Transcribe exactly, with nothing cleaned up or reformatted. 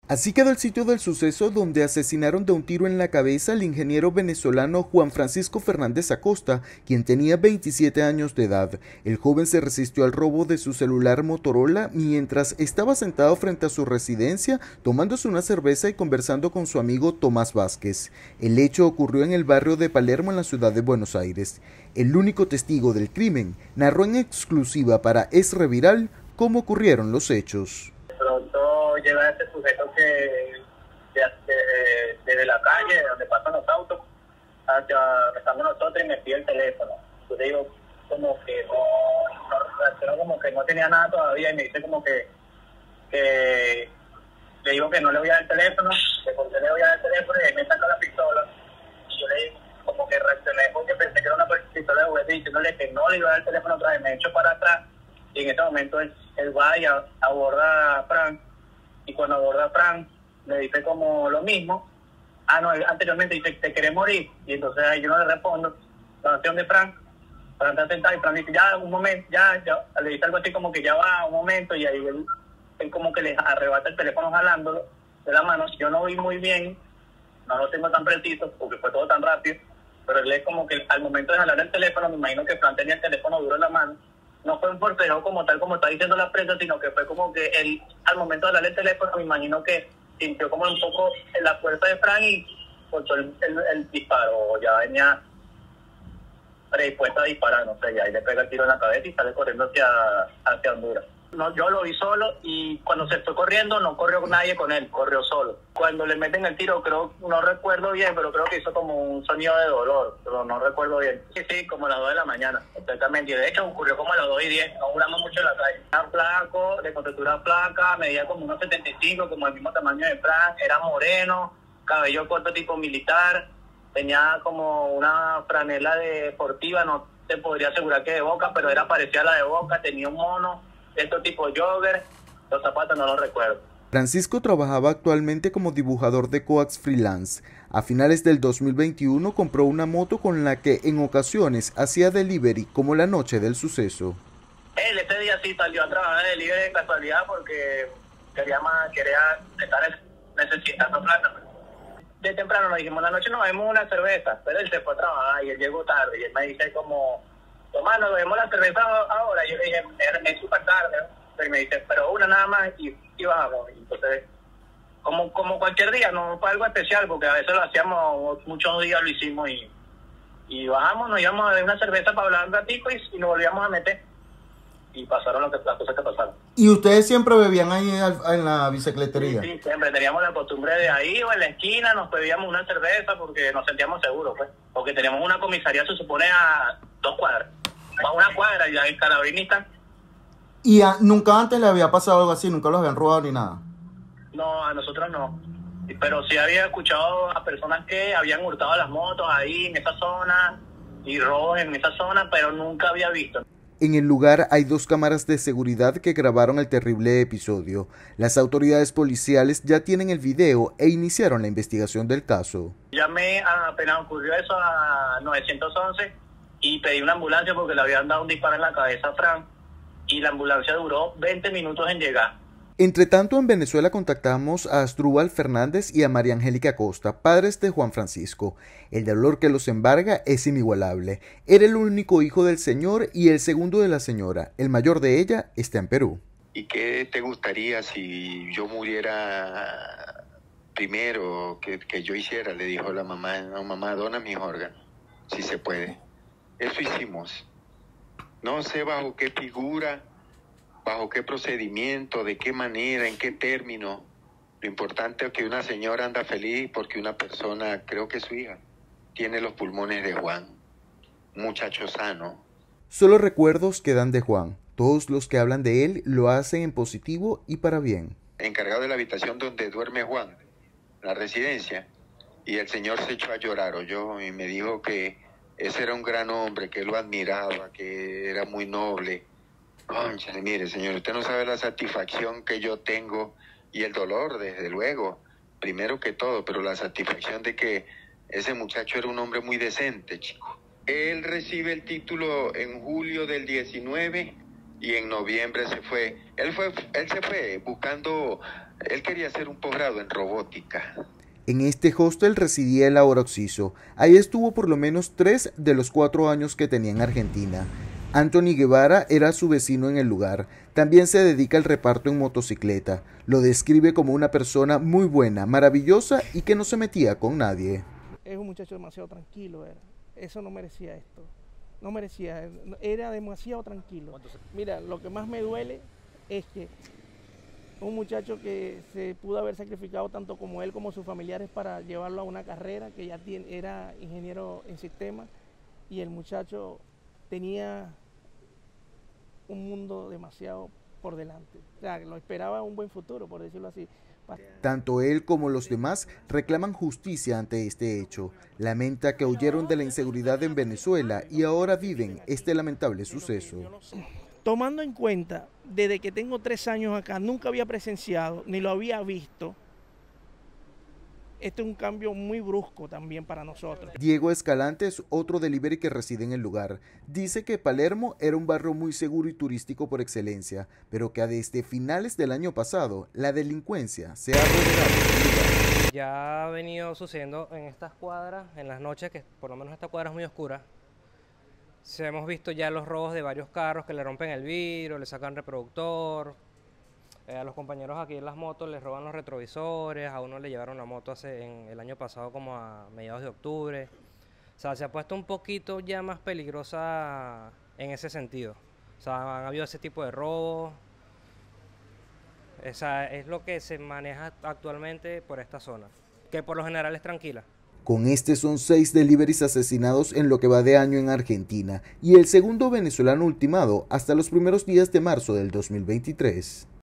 Así quedó el sitio del suceso donde asesinaron de un tiro en la cabeza al ingeniero venezolano Juan Francisco Fernández Acosta, quien tenía veintisiete años de edad. El joven se resistió al robo de su celular Motorola mientras estaba sentado frente a su residencia, tomándose una cerveza y conversando con su amigo Tomás Vázquez. El hecho ocurrió en el barrio de Palermo, en la ciudad de Buenos Aires. El único testigo del crimen narró en exclusiva para Es Reviral cómo ocurrieron los hechos. Pronto llega este sujeto que desde de, de la calle donde pasan los autos hacia donde estamos nosotros y me pide el teléfono. Yo le digo como que no, no reaccionó como que no tenía nada todavía y me dice como que, que le digo que no le voy a dar el teléfono, que por qué le voy a dar el teléfono y él me saca la pistola. Y yo le digo como que reaccioné porque pensé que era una pistola de juguete diciéndole que no le iba a dar el teléfono otra vez, me echo para atrás. Y en ese momento él, él va y aborda a Frank, y cuando aborda a Frank le dice como lo mismo. Ah, no, anteriormente dice, ¿te querés morir? Y entonces ahí yo no le respondo la acción de Frank. Frank está sentado y Frank dice, ya, un momento, ya, ya, le dice algo así como que ya va, un momento, y ahí él, él como que le arrebata el teléfono jalándolo de la mano. Yo no vi muy bien, no lo tengo tan preciso, porque fue todo tan rápido, pero él es como que al momento de jalar el teléfono, me imagino que Frank tenía el teléfono duro en la mano. No fue un forcejeo como tal, como está diciendo la prensa, sino que fue como que él, al momento de darle el teléfono, me imagino que sintió como un poco en la fuerza de Frank y soltó el, el, el disparo, ya venía predispuesta a disparar, no sé, y ahí le pega el tiro en la cabeza y sale corriendo hacia, hacia Honduras. No, yo lo vi solo y cuando se fue corriendo no corrió nadie con él, corrió solo. Cuando le meten el tiro, creo, no recuerdo bien, pero creo que hizo como un sonido de dolor, pero no recuerdo bien. Sí, sí, como a las dos de la mañana, exactamente. Y de hecho ocurrió como a las dos y diez, no duramos mucho en la calle. Era flaco, de contextura flaca, medía como unos setenta y cinco, como el mismo tamaño de Frank, era moreno, cabello corto tipo militar, tenía como una franela deportiva, no te podría asegurar que de Boca, pero era parecida a la de Boca, tenía un mono, estos tipo jogger, los zapatos no los recuerdo. Francisco trabajaba actualmente como dibujador de Coax freelance. A finales del dos mil veintiuno compró una moto con la que en ocasiones hacía delivery, como la noche del suceso. Él ese día sí salió a trabajar de delivery de casualidad porque quería más, quería estar necesitando plata. De temprano nos dijimos, la noche nos bebemos una cerveza, pero él se fue a trabajar y él llegó tarde y él me dice como, Tomás, nos bebemos la cerveza ahora. Yo le dije, es súper tarde, ¿no? Y me dice, pero una nada más y, y bajamos. Y entonces, como, como cualquier día, no fue algo especial, porque a veces lo hacíamos, muchos días lo hicimos y, y bajamos, nos íbamos a beber una cerveza para hablar un ratico y, y nos volvíamos a meter. Y pasaron lo que, las cosas que pasaron. ¿Y ustedes siempre bebían ahí en la bicicletería? Sí, sí, siempre teníamos la costumbre de ahí o en la esquina nos bebíamos una cerveza porque nos sentíamos seguros, pues. Porque teníamos una comisaría, se supone, a dos cuadras. A una cuadra, ya el calabrinista. ¿Y a, nunca antes le había pasado algo así? ¿Nunca los habían robado ni nada? No, a nosotros no. Pero sí había escuchado a personas que habían hurtado las motos ahí en esa zona y robos en esa zona, pero nunca había visto. En el lugar hay dos cámaras de seguridad que grabaron el terrible episodio. Las autoridades policiales ya tienen el video e iniciaron la investigación del caso. Llamé a, apenas ocurrió eso a nueve once y pedí una ambulancia porque le habían dado un disparo en la cabeza a Frank y la ambulancia duró veinte minutos en llegar. Entre tanto, en Venezuela contactamos a Asdrúbal Fernández y a María Angélica Acosta, padres de Juan Francisco. El dolor que los embarga es inigualable. Era el único hijo del señor y el segundo de la señora. El mayor de ella está en Perú. ¿Y qué te gustaría si yo muriera primero que, que yo hiciera? Le dijo la mamá. No, mamá, dona mis órganos, si se puede. Eso hicimos. No sé bajo qué figura, bajo qué procedimiento, de qué manera, en qué término. Lo importante es que una señora anda feliz porque una persona, creo que su hija, tiene los pulmones de Juan. Un muchacho sano. Solo recuerdos quedan de Juan. Todos los que hablan de él lo hacen en positivo y para bien. Encargado de la habitación donde duerme Juan, la residencia, y el señor se echó a llorar, oyó, y me dijo que ese era un gran hombre, que él lo admiraba, que era muy noble. Cónchale, mire, señor, usted no sabe la satisfacción que yo tengo y el dolor, desde luego, primero que todo, pero la satisfacción de que ese muchacho era un hombre muy decente, chico. Él recibe el título en julio del diecinueve y en noviembre se fue. Él fue, él se fue buscando Él quería hacer un posgrado en robótica. En este hostel residía el ahora occiso. Ahí estuvo por lo menos tres de los cuatro años que tenía en Argentina. Anthony Guevara era su vecino en el lugar. También se dedica al reparto en motocicleta. Lo describe como una persona muy buena, maravillosa y que no se metía con nadie. Es un muchacho demasiado tranquilo, era. Eso no merecía esto. No merecía, era demasiado tranquilo. Mira, lo que más me duele es que un muchacho que se pudo haber sacrificado tanto como él como sus familiares para llevarlo a una carrera, que ya tiene, era ingeniero en sistemas, y el muchacho tenía un mundo demasiado por delante. O sea, lo esperaba un buen futuro, por decirlo así. Tanto él como los demás reclaman justicia ante este hecho. Lamenta que huyeron de la inseguridad en Venezuela y ahora viven este lamentable suceso. Tomando en cuenta, desde que tengo tres años acá, nunca había presenciado, ni lo había visto. Este es un cambio muy brusco también para nosotros. Diego Escalante es otro delivery que reside en el lugar. Dice que Palermo era un barrio muy seguro y turístico por excelencia, pero que desde finales del año pasado la delincuencia se ha apoderado. Ya ha venido sucediendo en estas cuadras, en las noches, que por lo menos esta cuadra es muy oscura. Se hemos visto ya los robos de varios carros que le rompen el vidrio, le sacan reproductor. Eh, a los compañeros aquí en las motos les roban los retrovisores, a uno le llevaron la moto hace en el año pasado como a mediados de octubre. O sea, se ha puesto un poquito ya más peligrosa en ese sentido. O sea, han habido ese tipo de robos. Esa es lo que se maneja actualmente por esta zona, que por lo general es tranquila. Con este son seis deliveries asesinados en lo que va de año en Argentina y el segundo venezolano ultimado hasta los primeros días de marzo del dos mil veintitrés.